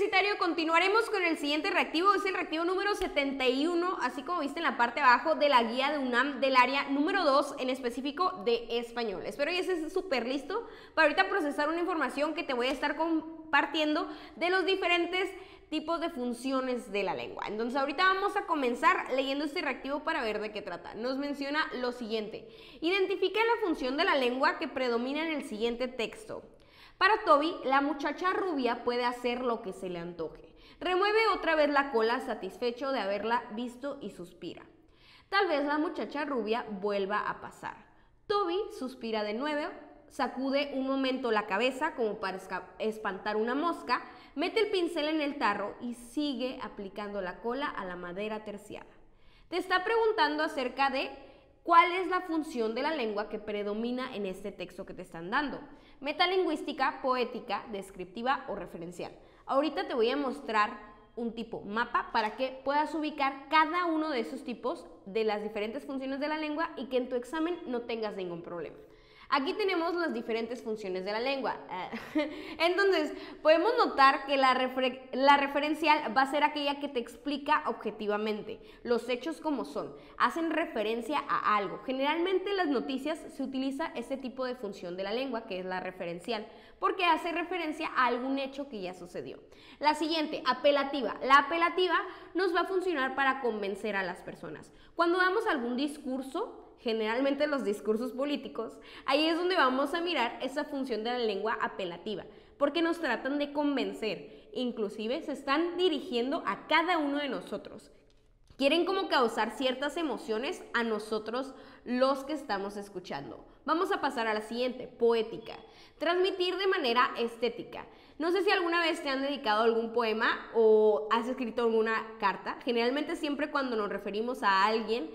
Sagitario, continuaremos con el siguiente reactivo, es el reactivo número 71, así como viste en la parte de abajo de la guía de UNAM del área número 2, en específico de español. Espero que estés súper listo para ahorita procesar una información que te voy a estar compartiendo de los diferentes tipos de funciones de la lengua. Entonces ahorita vamos a comenzar leyendo este reactivo para ver de qué trata. Nos menciona lo siguiente: identifica la función de la lengua que predomina en el siguiente texto. Para Toby, la muchacha rubia puede hacer lo que se le antoje. Remueve otra vez la cola, satisfecho de haberla visto, y suspira. Tal vez la muchacha rubia vuelva a pasar. Toby suspira de nuevo, sacude un momento la cabeza como para espantar una mosca, mete el pincel en el tarro y sigue aplicando la cola a la madera terciada. Te está preguntando acerca de ¿cuál es la función de la lengua que predomina en este texto que te están dando? Metalingüística, poética, descriptiva o referencial. Ahorita te voy a mostrar un tipo mapa para que puedas ubicar cada uno de esos tipos de las diferentes funciones de la lengua y que en tu examen no tengas ningún problema. Aquí tenemos las diferentes funciones de la lengua. Entonces, podemos notar que la referencial va a ser aquella que te explica objetivamente los hechos como son, hacen referencia a algo. Generalmente en las noticias se utiliza este tipo de función de la lengua, que es la referencial, porque hace referencia a algún hecho que ya sucedió. La siguiente, apelativa. La apelativa nos va a funcionar para convencer a las personas. Cuando damos algún discurso, generalmente los discursos políticos, ahí es donde vamos a mirar esa función de la lengua apelativa, porque nos tratan de convencer, inclusive se están dirigiendo a cada uno de nosotros. Quieren como causar ciertas emociones a nosotros los que estamos escuchando. Vamos a pasar a la siguiente, poética. Transmitir de manera estética. No sé si alguna vez te han dedicado algún poema o has escrito alguna carta. Generalmente siempre cuando nos referimos a alguien,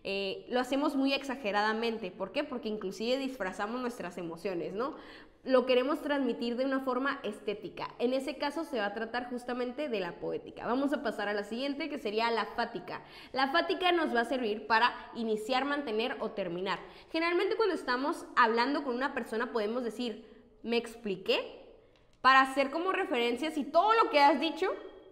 lo hacemos muy exageradamente. ¿Por qué? Porque inclusive disfrazamos nuestras emociones, ¿no? Lo queremos transmitir de una forma estética. En ese caso se va a tratar justamente de la poética. Vamos a pasar a la siguiente, que sería la fática. La fática nos va a servir para iniciar, mantener o terminar. Generalmente cuando estamos hablando con una persona podemos decir, ¿me expliqué? Para hacer como referencia si todo lo que has dicho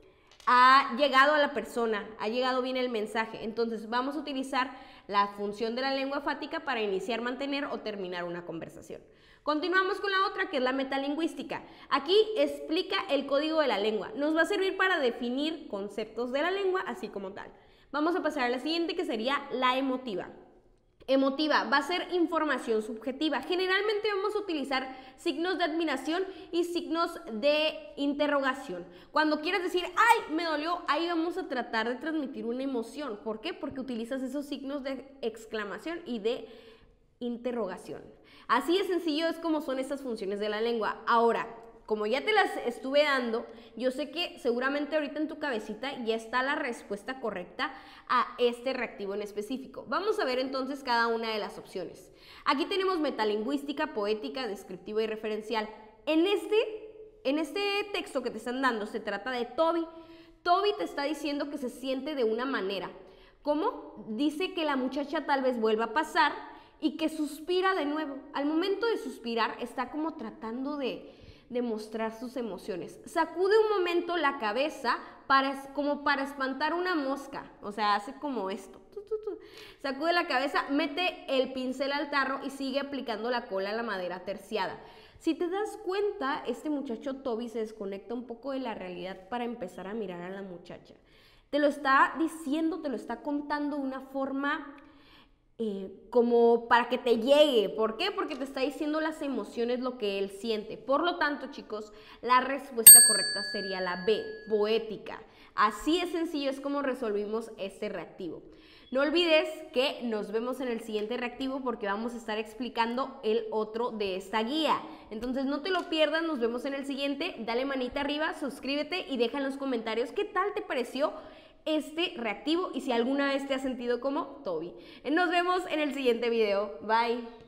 ha llegado a la persona, ha llegado bien el mensaje. Entonces vamos a utilizar la función de la lengua fática para iniciar, mantener o terminar una conversación. Continuamos con la otra, que es la metalingüística. Aquí explica el código de la lengua. Nos va a servir para definir conceptos de la lengua así como tal. Vamos a pasar a la siguiente, que sería la emotiva. Emotiva va a ser información subjetiva. Generalmente vamos a utilizar signos de admiración y signos de interrogación. Cuando quieras decir, ¡ay, me dolió!, ahí vamos a tratar de transmitir una emoción. ¿Por qué? Porque utilizas esos signos de exclamación y de interrogación. Así de sencillo es como son estas funciones de la lengua. Ahora, como ya te las estuve dando, yo sé que seguramente ahorita en tu cabecita ya está la respuesta correcta a este reactivo en específico. Vamos a ver entonces cada una de las opciones. Aquí tenemos metalingüística, poética, descriptiva y referencial. En este texto que te están dando se trata de Toby. Toby te está diciendo que se siente de una manera. ¿Cómo? Dice que la muchacha tal vez vuelva a pasar y que suspira de nuevo. Al momento de suspirar está como tratando de mostrar sus emociones. Sacude un momento la cabeza como para espantar una mosca. O sea, hace como esto. Sacude la cabeza, mete el pincel al tarro y sigue aplicando la cola a la madera terciada. Si te das cuenta, este muchacho Toby se desconecta un poco de la realidad para empezar a mirar a la muchacha. Te lo está diciendo, te lo está contando de una forma como para que te llegue. ¿Por qué? Porque te está diciendo las emociones, lo que él siente. Por lo tanto, chicos, la respuesta correcta sería la B, poética. Así de sencillo es como resolvimos este reactivo. No olvides que nos vemos en el siguiente reactivo porque vamos a estar explicando el otro de esta guía. Entonces no te lo pierdas, nos vemos en el siguiente. Dale manita arriba, suscríbete y deja en los comentarios qué tal te pareció este reactivo y si alguna vez te has sentido como Toby. Nos vemos en el siguiente video. Bye.